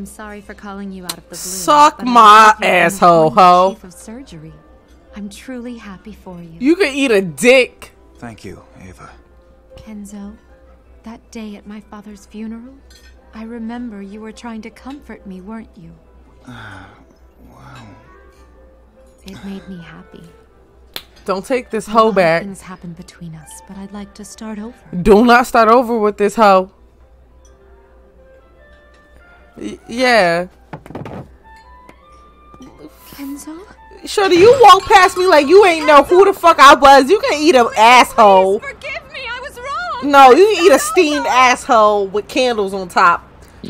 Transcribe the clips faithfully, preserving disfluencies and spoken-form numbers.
I'm sorry for calling you out of the blue. Suck my asshole, ho. Chief of surgery. I'm truly happy for you. You can eat a dick. Thank you, Ava. Kenzo, that day at my father's funeral, I remember you were trying to comfort me, weren't you? Uh, wow. It made me happy. Don't take this hoe back. Things happened between us, but I'd like to start over. Do not start over with this hoe. Y yeah. Kenzo? Shorty, you walk past me like you ain't know who the fuck I was. You can eat an asshole. Please forgive me, I was wrong. No, you can eat a steamed asshole with candles on top.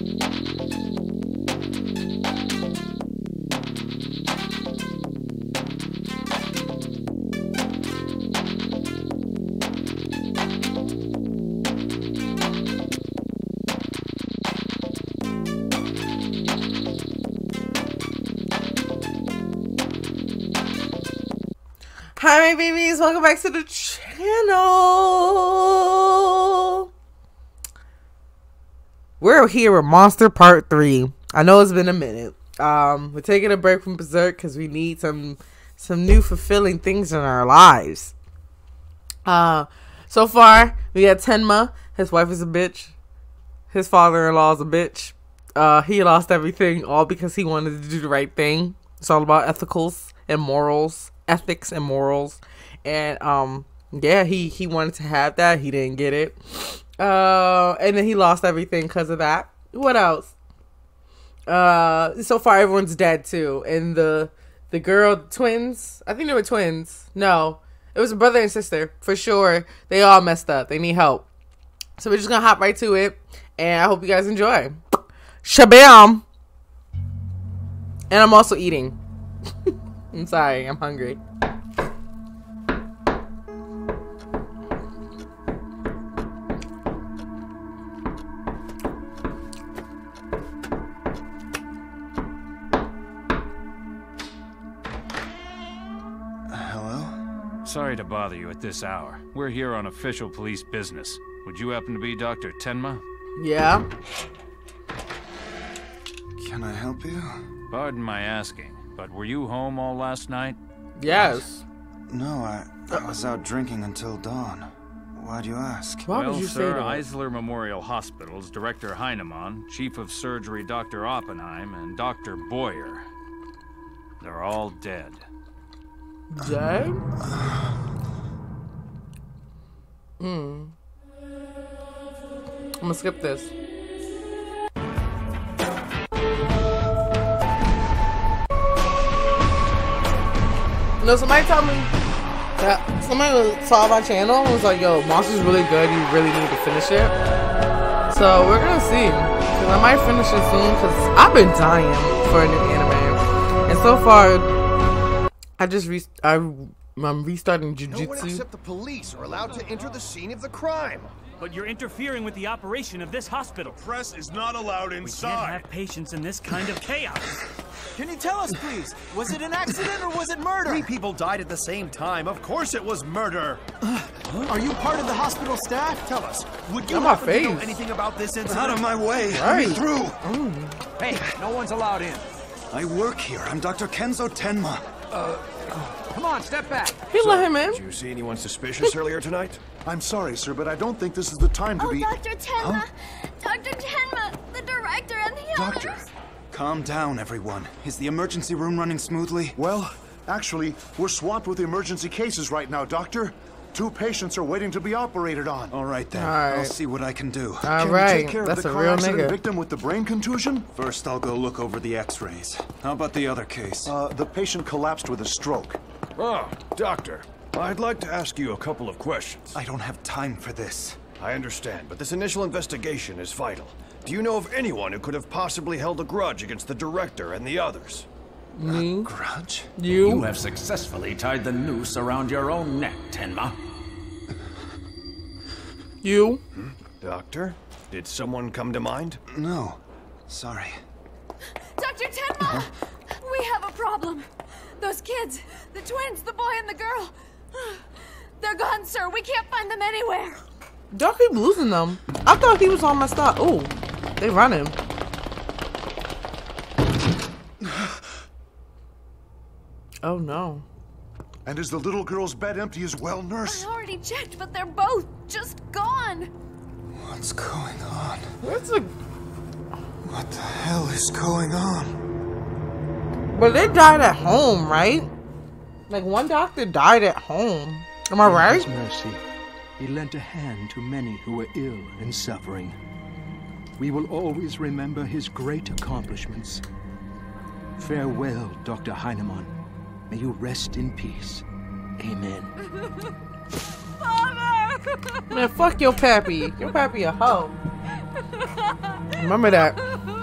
Hi my babies, welcome back to the channel. We're here with Monster Part three. I know it's been a minute. Um, we're taking a break from Berserk because we need some some new fulfilling things in our lives. Uh, so far, we got Tenma. His wife is a bitch. His father-in-law is a bitch. Uh, he lost everything all because he wanted to do the right thing. It's all about ethicals and morals. Ethics and morals, and um yeah, he he wanted to have that. He didn't get it, uh and then he lost everything because of that. What else? Uh so far everyone's dead too, and the the girl twins, I think they were twins. No, it was a brother and sister for sure. They all messed up. They need help, so we're just gonna hop right to it, and I hope you guys enjoy. Shabam. And I'm also eating. I'm sorry, I'm hungry. Hello? Sorry to bother you at this hour. We're here on official police business. Would you happen to be Doctor Tenma? Yeah. Can I help you? Pardon my asking, but were you home all last night? Yes. No, I, I was out drinking until dawn. Why'd you ask? Why well, would you sir, say that? Eisler Memorial Hospital's Director Heinemann, Chief of Surgery Doctor Oppenheim, and Doctor Boyer. They're all dead. Dead? Hmm. I'm gonna skip this. No, somebody told me that somebody saw my channel and was like, yo, Monster's really good, you really need to finish it. So we're gonna see, because I might finish it soon, because I've been dying for a new anime. And so far, I just re I, I'm restarting Jujutsu. No one except the police are allowed to enter the scene of the crime. But you're interfering with the operation of this hospital. Press is not allowed inside. We can't have patients in this kind of chaos. Can you tell us, please? Was it an accident or was it murder? Three people died at the same time. Of course it was murder. Uh, are you part of the hospital staff? Tell us, would you my happen to know face. anything about this incident? Out of my way! Right. Let me through! Mm. Hey, no one's allowed in. I work here. I'm Doctor Kenzo Tenma. Uh, come on, step back. He let him in. Did you see anyone suspicious earlier tonight? I'm sorry, sir, but I don't think this is the time to Oh, be... Doctor Tenma! Doctor Tenma! The director and the Doctor, others! calm down, everyone. Is the emergency room running smoothly? Well, actually, we're swamped with emergency cases right now, Doctor. Two patients are waiting to be operated on. All right, then. All right. I'll see what I can do. All Can we right, take care that's of the a car real accident nigga. victim with the brain contusion? First, I'll go look over the x-rays. How about the other case? Uh, the patient collapsed with a stroke. Oh, doctor, I'd like to ask you a couple of questions. I don't have time for this. I understand, but this initial investigation is vital. Do you know of anyone who could have possibly held a grudge against the director and the others? Me? A grudge? You? You have successfully tied the noose around your own neck, Tenma. You? Hmm? Doctor, did someone come to mind? No. Sorry. Doctor Tenma! We have a problem. Those kids, the twins, the boy and the girl. They're gone, sir. We can't find them anywhere. Y'all keep losing them. I thought he was all messed up. Ooh, they running. Oh no. And is the little girl's bed empty as well, nurse? I already checked, but they're both just gone. What's going on? What's a... What the hell is going on? But they died at home, right? Like, one doctor died at home. Am I right? In His mercy, he lent a hand to many who were ill and suffering. We will always remember his great accomplishments. Farewell, Doctor Heinemann. May you rest in peace. Amen. Father! Man, fuck your pappy. Your pappy a hoe. Remember that.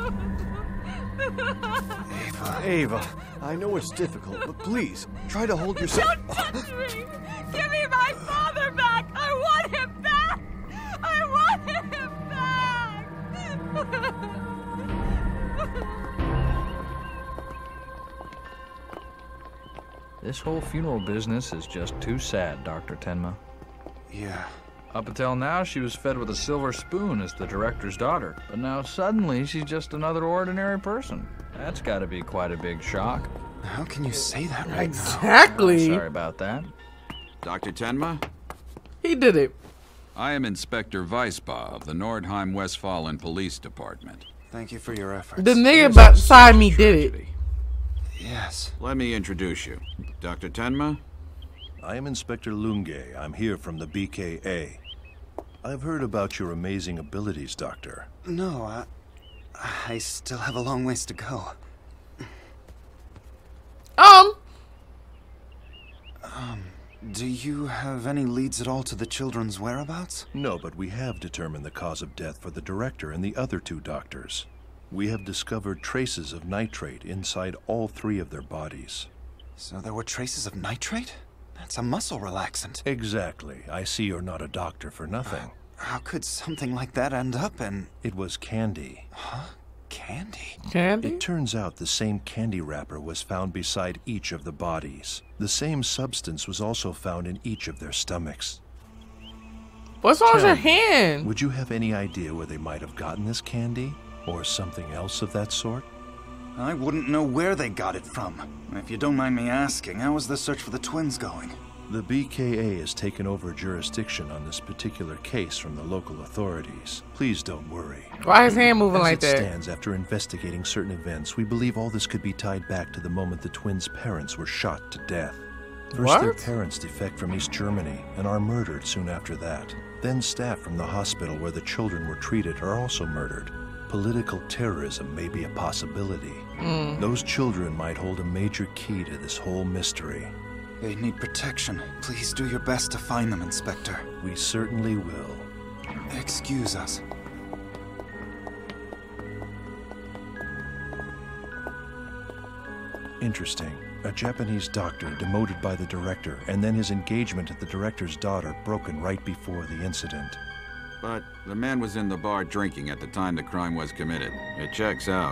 Ava, Ava, I know it's difficult, but please, try to hold yourself. Don't touch me! Give me my father back! I want him back! I want him back! This whole funeral business is just too sad, Doctor Tenma. Yeah. Up until now, she was fed with a silver spoon as the director's daughter. But now suddenly, she's just another ordinary person. That's gotta be quite a big shock. How can you say that right Exactly. now? Sorry about that. Doctor Tenma? He did it. I am Inspector Weisbach of the Nordheim-Westfalen Police Department. Thank you for your efforts. The nigga beside me did it. Yes. Let me introduce you. Doctor Tenma? I am Inspector Lunge. I'm here from the B K A. I've heard about your amazing abilities, Doctor. No, I... I still have a long ways to go. Um... Um... Do you have any leads at all to the children's whereabouts? No, but we have determined the cause of death for the director and the other two doctors. We have discovered traces of nitrate inside all three of their bodies. So there were traces of nitrate? That's a muscle relaxant. Exactly. I see you're not a doctor for nothing. Uh, how could something like that end up in... It was candy. Huh? Candy? Candy? It turns out the same candy wrapper was found beside each of the bodies. The same substance was also found in each of their stomachs. What's wrong with your hand? Would you have any idea where they might have gotten this candy? Or something else of that sort? I wouldn't know where they got it from. If you don't mind me asking, how is the search for the twins going? The B K A has taken over jurisdiction on this particular case from the local authorities. Please don't worry. Why is his hand moving As like it that? stands, after investigating certain events, we believe all this could be tied back to the moment the twins' parents were shot to death. First, What? their parents defect from East Germany and are murdered soon after that. Then staff from the hospital where the children were treated are also murdered. Political terrorism may be a possibility. Mm. Those children might hold a major key to this whole mystery. They need protection. Please do your best to find them, Inspector. We certainly will. Excuse us. Interesting. A Japanese doctor demoted by the director, and then his engagement at the director's daughter broken right before the incident. But the man was in the bar drinking at the time the crime was committed. It checks out.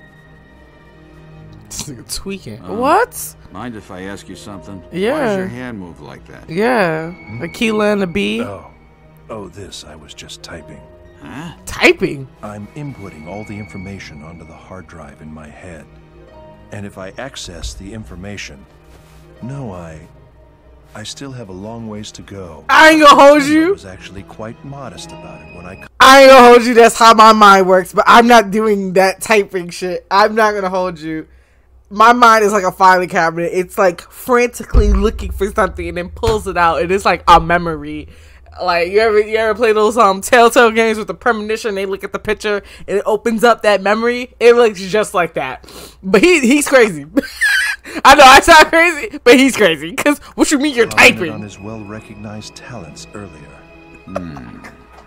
Tweaking. Um, What? Mind if I ask you something? Yeah. Why does your hand move like that? Yeah. Aquila and the bee. Oh. Oh, this, I was just typing. Huh? Typing? I'm inputting all the information onto the hard drive in my head. And if I access the information... No, I... I still have a long ways to go. I ain't gonna hold you. I was actually quite modest about it when I... I ain't gonna hold you. That's how my mind works. But I'm not doing that typing shit. I'm not gonna hold you. My mind is like a filing cabinet. It's like frantically looking for something and then pulls it out. And it's like a memory. Like, you ever you ever play those um Telltale games with the premonition? They look at the picture and it opens up that memory. It looks just like that. But he he's crazy. I know I sound crazy, but he's crazy. Cause what you mean you're Commented typing? on his well-recognized talents earlier. Hmm.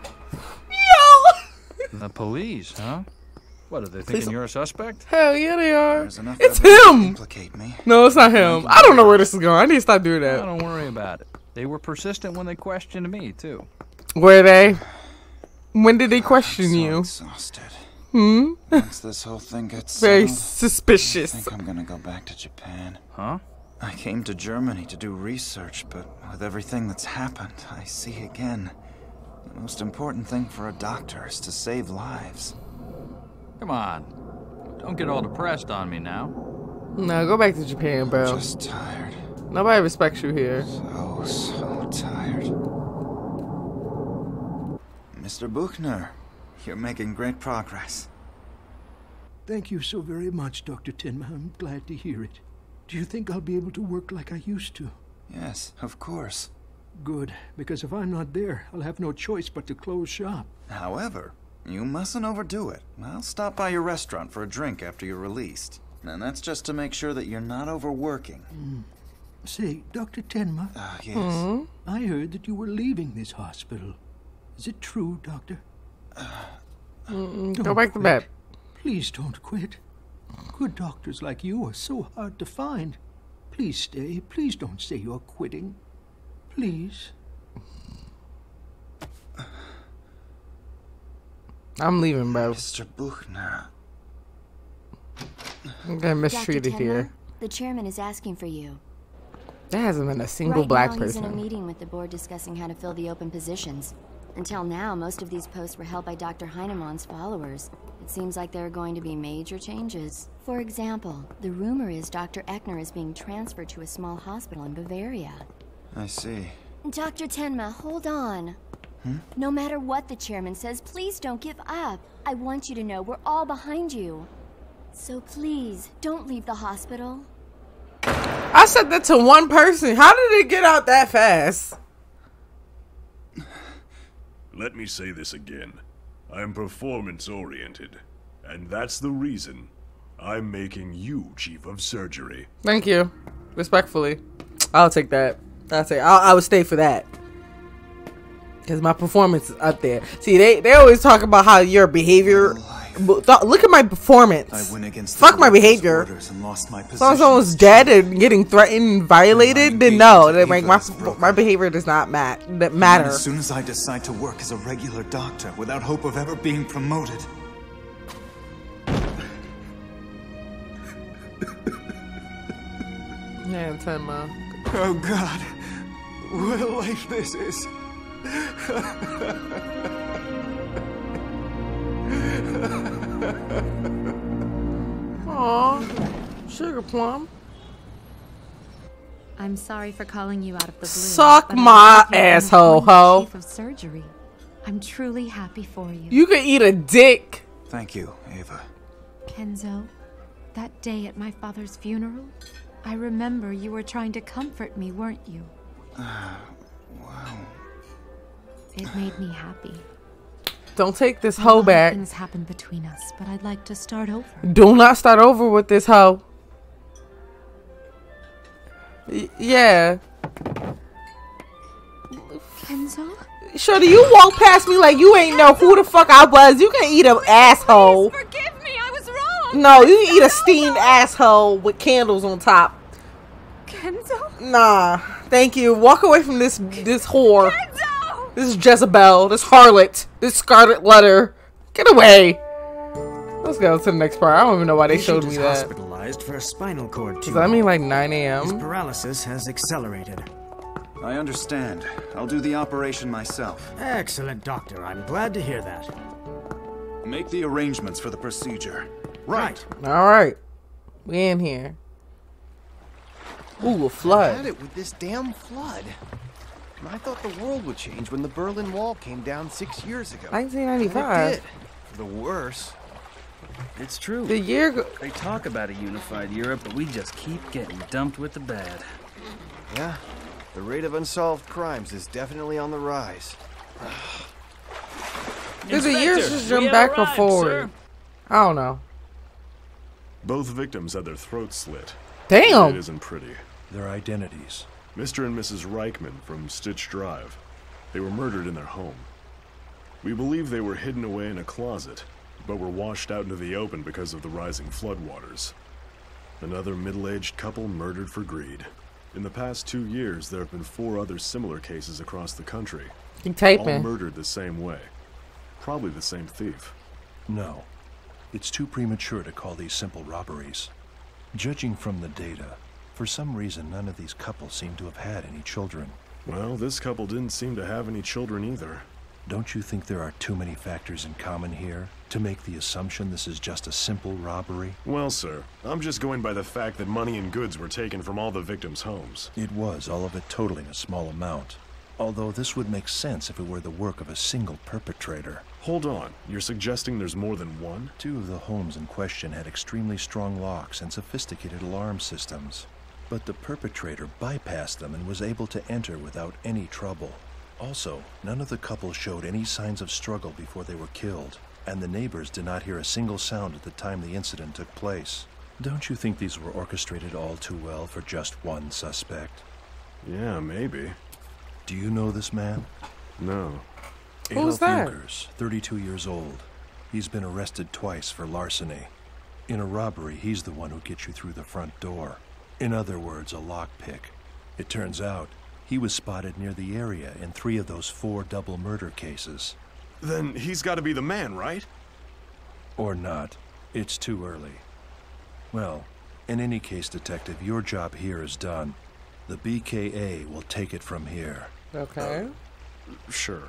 Yo. The police, huh? What, are they Please thinking don't- you're a suspect? Hell yeah, they are. There's enough It's evidence to him. implicate me. No, it's not him. I don't know where this is going. I need to stop doing that. Oh, don't worry about it. They were persistent when they questioned me, too. Were they? When did they question I'm so you? exhausted. Hmm? Once this whole thing gets Very settled, suspicious. I think I'm gonna go back to Japan. Huh? I came to Germany to do research, but with everything that's happened, I see again. The most important thing for a doctor is to save lives. Come on. Don't get all depressed on me now. No, go back to Japan, bro. I'm just tired. Nobody respects you here. So, so tired. Mister Buchner, you're making great progress. Thank you so very much, Doctor Tenma. I'm glad to hear it. Do you think I'll be able to work like I used to? Yes, of course. Good, because if I'm not there, I'll have no choice but to close shop. However, you mustn't overdo it. I'll stop by your restaurant for a drink after you're released. And that's just to make sure that you're not overworking. Mm. Say, Doctor Tenma. Ah, uh, yes. Mm-hmm. I heard that you were leaving this hospital. Is it true, Doctor? Uh, Mm-mm. Go back quit. to bed. Please don't quit. Good doctors like you are so hard to find. Please stay. Please don't say you're quitting. Please. I'm leaving, bro. Mister Buchner. I'm getting mistreated here. The chairman is asking for you. There hasn't been a single right black now, person. He's in a meeting with the board discussing how to fill the open positions. Until now, most of these posts were held by Doctor Heinemann's followers. It seems like there are going to be major changes. For example, the rumor is Doctor Eckner is being transferred to a small hospital in Bavaria. I see. Doctor Tenma, hold on. Hmm? No matter what the chairman says, please don't give up. I want you to know we're all behind you. So please, don't leave the hospital. I said that to one person. How did it get out that fast? Let me say this again. I am performance-oriented, and that's the reason I'm making you Chief of Surgery. Thank you. Respectfully. I'll take that. I'll say I'll, I would stay for that. Because my performance is up there. See, they, they always talk about how your behavior... Look at my performance. I went against Fuck my behavior. And lost my so if someone's dead and getting threatened and violated, then no. Then like my my behavior does not mat that matter. As soon as I decide to work as a regular doctor without hope of ever being promoted. Yeah, Tenma. Oh God, what a life this is. Aww, sugar plum. I'm sorry for calling you out of the blue. Suck my asshole, ho. Chief of surgery. I'm truly happy for you. You can eat a dick. Thank you, Ava. Kenzo, that day at my father's funeral, I remember you were trying to comfort me, weren't you? Uh, wow. It made me happy. Don't take this hoe back. Things happened between us, but I'd like to start over. Do not start over with this hoe. Y yeah. Kenzo? Shorty, you walk past me like you ain't know who the fuck I was. You can eat an asshole. Please forgive me, I was wrong. No, you can eat a steamed asshole with candles on top. Kenzo? Nah, thank you. Walk away from this this whore. Kenzo! This Jezebel, this harlot, this Scarlet Letter. Get away. Let's go to the next part. I don't even know why they showed me that. Hospitalized for a spinal cord tumor. Does that mean like nine A His M? paralysis has accelerated. I understand. I'll do the operation myself. Excellent, Doctor. I'm glad to hear that. Make the arrangements for the procedure. Right. All right. We in here. Ooh, a flood. I had it with this damn flood. I thought the world would change when the Berlin Wall came down six years ago. nineteen ninety-five. And it did. For the worse. It's true. The year go They talk about a unified Europe, but we just keep getting dumped with the bad. Yeah. The rate of unsolved crimes is definitely on the rise. Did the years just jump back or forward? I don't know. Both victims had their throats slit. Damn. It isn't pretty. Their identities. Mister and Missus Reichman from Stitch Drive. They were murdered in their home. We believe they were hidden away in a closet, but were washed out into the open because of the rising floodwaters. Another middle-aged couple murdered for greed. In the past two years, there have been four other similar cases across the country. You typing. All murdered the same way. Probably the same thief. No. It's too premature to call these simple robberies. Judging from the data, for some reason none of these couples seem to have had any children. Well, this couple didn't seem to have any children either. Don't you think there are too many factors in common here to make the assumption this is just a simple robbery? Well, sir, I'm just going by the fact that money and goods were taken from all the victims' homes. It was, all of it totaling a small amount. Although this would make sense if it were the work of a single perpetrator. Hold on, you're suggesting there's more than one? Two of the homes in question had extremely strong locks and sophisticated alarm systems. But the perpetrator bypassed them and was able to enter without any trouble. Also, none of the couple showed any signs of struggle before they were killed, and the neighbors did not hear a single sound at the time the incident took place. Don't you think these were orchestrated all too well for just one suspect? Yeah, maybe. Do you know this man? No. Who's Adolf that? Jukers, thirty-two years old. He's been arrested twice for larceny. In a robbery, he's the one who gets you through the front door. In other words, a lockpick. It turns out, he was spotted near the area in three of those four double murder cases. Then he's got to be the man, right? Or not. It's too early. Well, in any case, Detective, your job here is done. The B K A will take it from here. Okay. Uh, sure.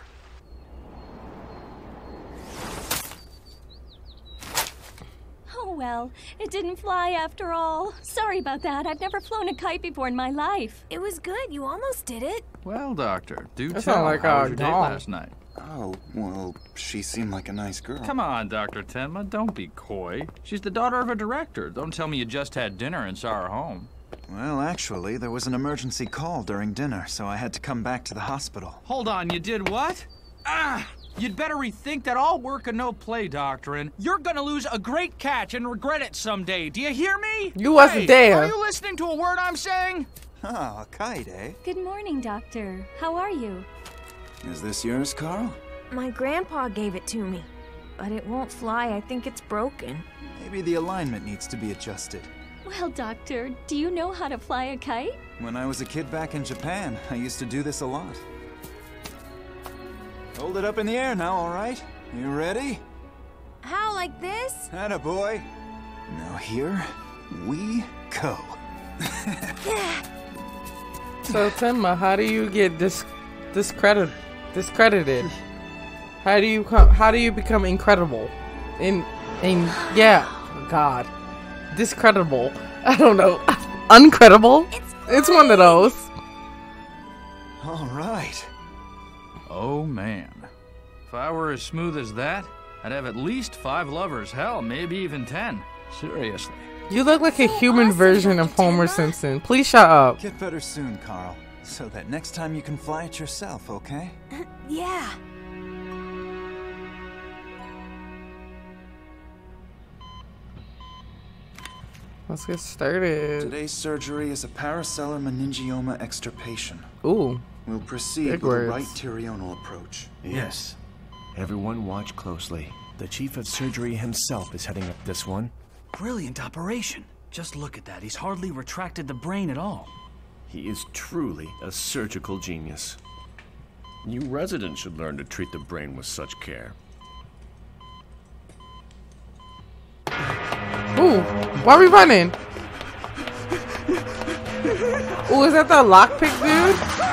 Oh, well, it didn't fly after all. Sorry about that. I've never flown a kite before in my life. It was good. You almost did it. Well, Doctor, do That tell. sound like How a was your date dog. last night? Oh, well, she seemed like a nice girl. Come on, Doctor Tenma, don't be coy. She's the daughter of a director. Don't tell me you just had dinner and saw her home. Well, actually, there was an emergency call during dinner, so I had to come back to the hospital. Hold on, you did what? Ah! You'd better rethink that all work and no play doctrine. You're gonna lose a great catch and regret it someday. Do you hear me? You wasn't Hey, there. Are you listening to a word I'm saying? Oh, a kite, eh? Good morning, Doctor. How are you? Is this yours, Carl? My grandpa gave it to me, but it won't fly. I think it's broken. Maybe the alignment needs to be adjusted. Well, Doctor, do you know how to fly a kite? When I was a kid back in Japan, I used to do this a lot. Hold it up in the air now, all right? You ready? How, like this? Attaboy. Now here we go. So, Tenma, how do you get dis discredit discredited? How do you come? How do you become incredible? In, in, yeah, God, discreditable. I don't know, uncredible. It's, it's one of those. All right. Oh, man. If I were as smooth as that, I'd have at least five lovers. Hell, maybe even ten. Seriously. You look like a human version of Homer Simpson. Please shut up. Get better soon, Carl, so that next time you can fly it yourself, okay? Yeah. Let's get started. Today's surgery is a paracellular meningioma extirpation. Ooh. We'll proceed Big with words. a right pterional approach. Yes. Everyone watch closely. The chief of surgery himself is heading up this one. Brilliant operation. Just look at that. He's hardly retracted the brain at all. He is truly a surgical genius. You residents should learn to treat the brain with such care. Ooh, why are we running? Ooh, is that the lockpick dude?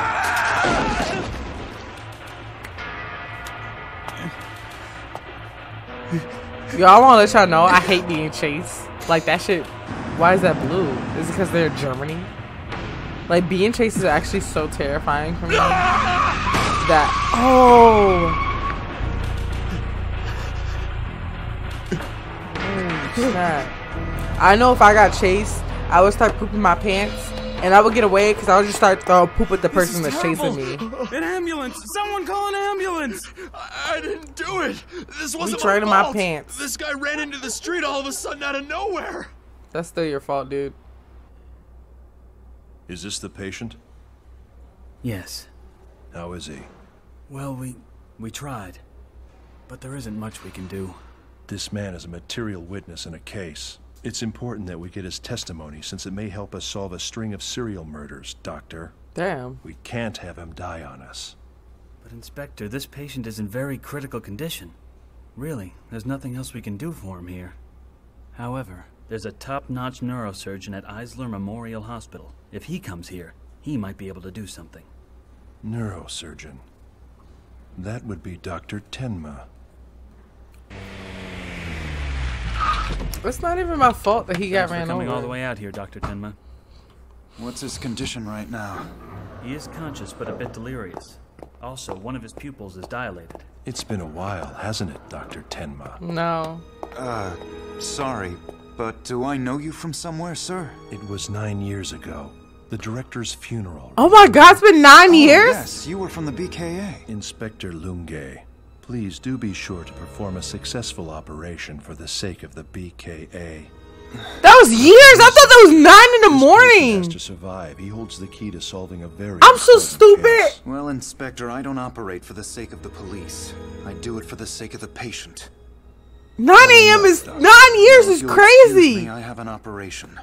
Yo, I want to let y'all know I hate being chased. Like that shit. Why is that blue? Is it because they're in Germany? Like being chased is actually so terrifying for me. That oh. Oh snap. I know if I got chased, I would start pooping my pants, and I would get away because I would just start throwing poop at the person that's chasing me. An ambulance! Someone call an ambulance! I, I didn't do it. This wasn't Reach right my in my fault. pants. This guy ran into the street all of a sudden out of nowhere. That's still your fault, dude. Is this the patient? Yes. How is he? Well, we... we tried. But there isn't much we can do. This man is a material witness in a case. It's important that we get his testimony since it may help us solve a string of serial murders, Doctor. Damn. We can't have him die on us. But Inspector, this patient is in very critical condition. Really, there's nothing else we can do for him here. However, there's a top-notch neurosurgeon at Eisler Memorial Hospital. If he comes here, he might be able to do something. Neurosurgeon. That would be Doctor Tenma. It's not even my fault that he got Thanks for ran coming over. all the way out here, Doctor Tenma. What's his condition right now? He is conscious, but a bit delirious. Also, one of his pupils is dilated. It's been a while, hasn't it, Doctor Tenma? No. Uh, sorry, but do I know you from somewhere, sir? It was nine years ago. The director's funeral. Oh my god, it's been nine oh, years? Yes, you were from the B K A. Inspector Lunge, please do be sure to perform a successful operation for the sake of the B K A. That was years? I thought that was nine in the morning. Has to survive. He holds the key to solving a very I'm so stupid. Case. Well, Inspector, I don't operate for the sake of the police. I do it for the sake of the patient. nine A M is nine years is crazy. Me, I have an operation.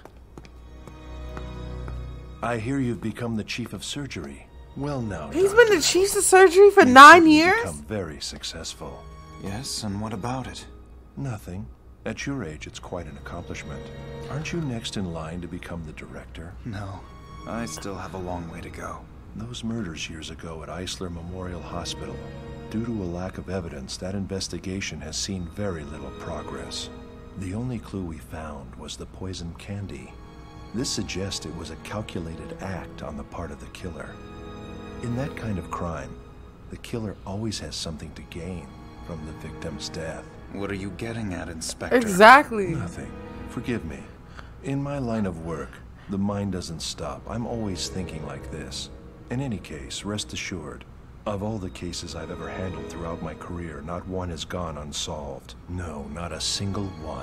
I hear you've become the chief of surgery. Well, now He's doctor, been the chief of surgery for nine years? Become very successful. Yes, and what about it? Nothing. At your age, it's quite an accomplishment. Aren't you next in line to become the director? No, I still have a long way to go. Those murders years ago at Eisler Memorial Hospital. Due to a lack of evidence, that investigation has seen very little progress. The only clue we found was the poison candy. This suggests it was a calculated act on the part of the killer. In that kind of crime, the killer always has something to gain from the victim's death. What are you getting at, Inspector? Exactly. Nothing. Forgive me. In my line of work, the mind doesn't stop. I'm always thinking like this. In any case, rest assured, of all the cases I've ever handled throughout my career, not one has gone unsolved. No, not a single one.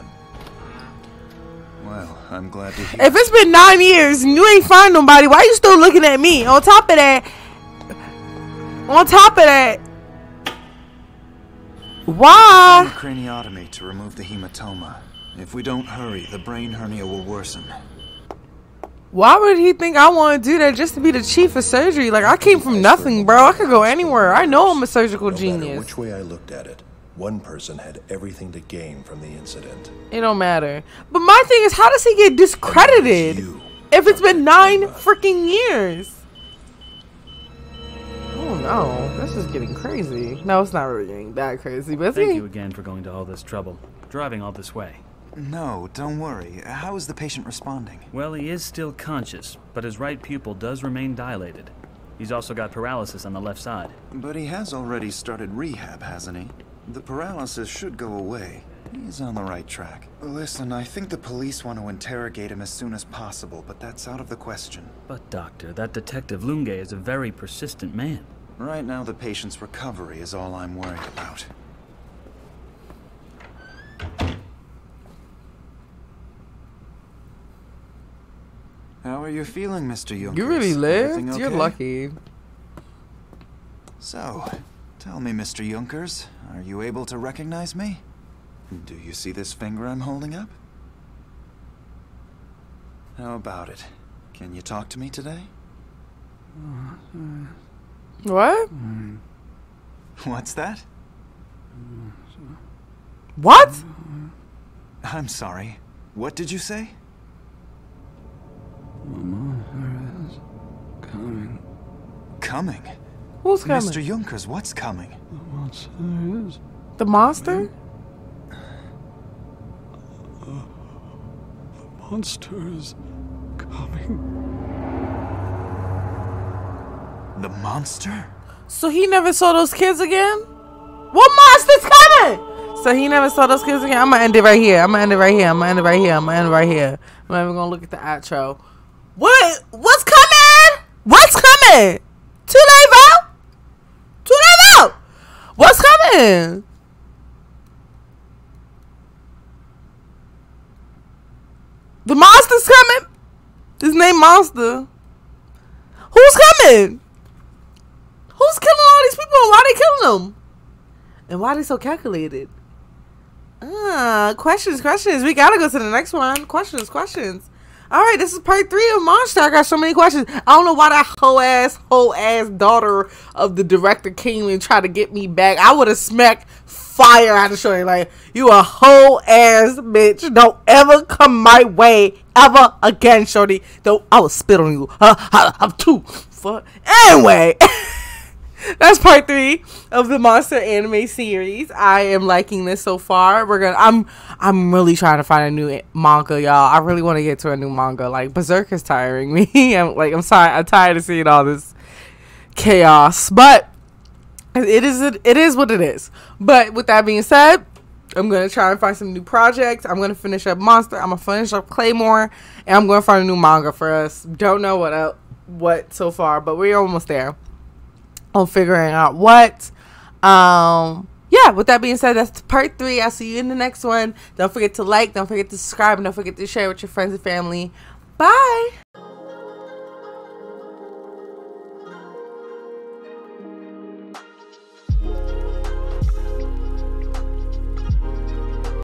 Well, I'm glad to hear. If it's been nine years and you ain't find nobody, why you still looking at me? On top of that, on top of that, why? Craniotomy to remove the hematoma. If we don't hurry, the brain hernia will worsen. Why would he think I want to do that just to be the chief of surgery? Like, I came from nothing, bro. I could go anywhere. I know I'm a surgical no genius. Matter which way I looked at it, one person had everything to gain from the incident. It don't matter. But my thing is, how does he get discredited if it's been nine freaking years? Oh no, this is getting crazy. No, it's not really getting that crazy, but Thank you again for going to all this trouble, driving all this way. No, don't worry. How is the patient responding? Well, he is still conscious, but his right pupil does remain dilated. He's also got paralysis on the left side. But he has already started rehab, hasn't he? The paralysis should go away. He's on the right track. Listen, I think the police want to interrogate him as soon as possible, but that's out of the question. But, Doctor, that Detective Lunge is a very persistent man. Right now, the patient's recovery is all I'm worried about. How are you feeling, Mister Junkers? You really lived? Everything okay? You're lucky. So, tell me, Mister Junkers, are you able to recognize me? Do you see this finger I'm holding up? How about it? Can you talk to me today? What? What's that? What? I'm sorry. What did you say? Coming. Coming? Who's coming? Mister Junkers, what's coming? The monster? The monster's coming. The monster? So he never saw those kids again? What monster's coming? So he never saw those kids again? I'm gonna end it right here. I'm gonna end it right here. I'm gonna end it right here. I'm gonna end it right here. I'm not even gonna look at the outro. What? What's coming? What's coming? Too late, Val? Too late, Val? What's coming? The monster's coming? His name Monster. Who's coming? Who's killing all these people and why they killing them? And why they so calculated? Ah, questions, questions. We gotta go to the next one. Questions, questions. All right, this is part three of Monster. I got so many questions. I don't know why that whole ass, whole ass daughter of the director came and tried to get me back. I would have smacked fire out of Shorty. Like, you a whole ass bitch. Don't ever come my way ever again, Shorty. Don't. I will spit on you. Uh, I'm too. Fuck. Anyway. that's part three of the Monster anime series. I am liking this so far. We're gonna. I'm. I'm really trying to find a new manga, y'all. I really want to get to a new manga. Like Berserk is tiring me. I'm like. I'm sorry. I'm tired of seeing all this chaos. But it is. It is what it is. But with that being said, I'm gonna try and find some new projects. I'm gonna finish up Monster. I'm gonna finish up Claymore, and I'm gonna find a new manga for us. Don't know what else, what so far, but we're almost there on figuring out what. Um, yeah, with that being said, that's part three. I'll see you in the next one. Don't forget to like, don't forget to subscribe, and don't forget to share with your friends and family. Bye.